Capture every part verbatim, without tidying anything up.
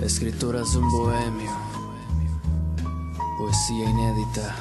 Escrituras de un bohemio, poesía inédita.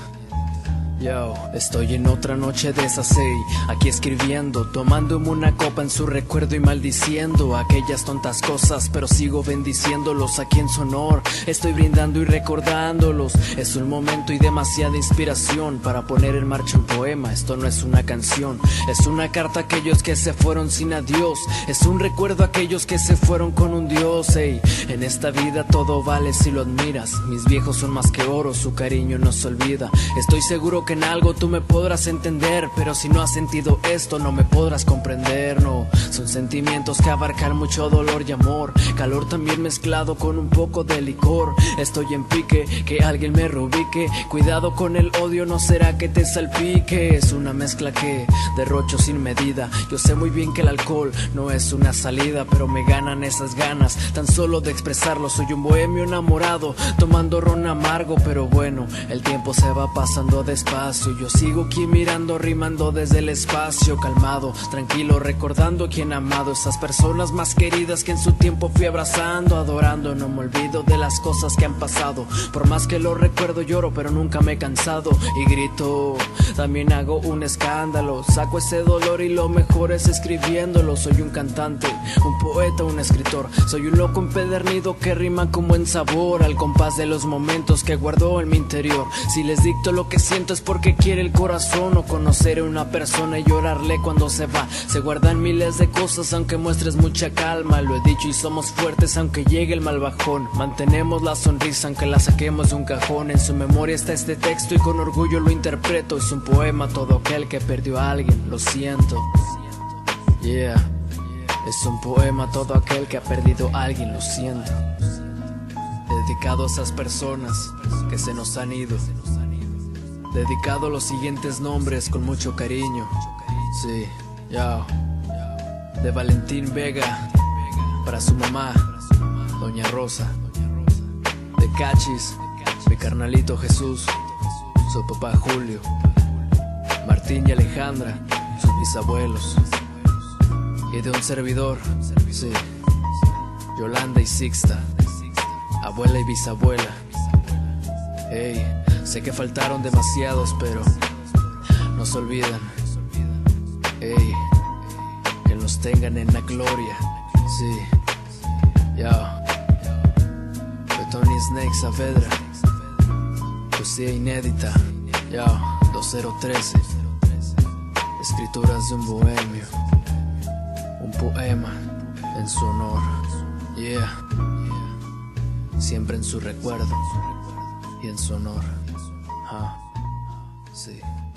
Yo, estoy en otra noche de esas seis, aquí escribiendo, tomándome una copa en su recuerdo y maldiciendo aquellas tontas cosas, pero sigo bendiciéndolos aquí en su honor. Estoy brindando y recordándolos. Es un momento y demasiada inspiración para poner en marcha un poema. Esto no es una canción, es una carta a aquellos que se fueron sin adiós. Es un recuerdo a aquellos que se fueron con un Dios. Ey, en esta vida todo vale si lo admiras. Mis viejos son más que oro, su cariño no se olvida. Estoy seguro que en algo tú me podrás entender, pero si no has sentido esto no me podrás comprender. No, son sentimientos que abarcan mucho dolor y amor, calor también mezclado con un poco de licor. Estoy en pique, que alguien me reubique. Cuidado con el odio, no será que te salpique. Es una mezcla que derrocho sin medida. Yo sé muy bien que el alcohol no es una salida, pero me ganan esas ganas tan solo de expresarlo. Soy un bohemio enamorado, tomando ron amargo, pero bueno, el tiempo se va pasando despacio. Yo sigo aquí mirando, rimando desde el espacio, calmado, tranquilo, recordando a quien he amado. Esas personas más queridas que en su tiempo fui abrazando, adorando. No me olvido de las cosas que han pasado. Por más que lo recuerdo lloro, pero nunca me he cansado. Y grito, también hago un escándalo. Saco ese dolor y lo mejor es escribiéndolo. Soy un cantante, un poeta, un escritor. Soy un loco empedernido que rima con buen sabor, al compás de los momentos que guardo en mi interior. Si les dicto lo que siento es porque quiere el corazón, o conocer a una persona y llorarle cuando se va. Se guardan miles de cosas aunque muestres mucha calma. Lo he dicho y somos fuertes aunque llegue el mal bajón. Mantenemos la sonrisa aunque la saquemos de un cajón. En su memoria está este texto y con orgullo lo interpreto. Es un poema a todo aquel que perdió a alguien, lo siento. Yeah, es un poema a todo aquel que ha perdido a alguien, lo siento. Dedicado a esas personas que se nos han ido. Dedicado a los siguientes nombres con mucho cariño. Sí, ya. De Valentín Vega, para su mamá, Doña Rosa. De Cachis, mi carnalito Jesús, su papá Julio. Martín y Alejandra, sus bisabuelos. Y de un servidor, sí, Yolanda y Sixta, abuela y bisabuela. Hey, sé que faltaron demasiados, pero no se olvidan. Ey, que nos tengan en la gloria. Sí, ya. De Tony Snake Saavedra, poesía inédita. Ya, dos cero trece. Escrituras de un bohemio, un poema en su honor. Yeah, siempre en su recuerdo y en su honor. Ah, sí.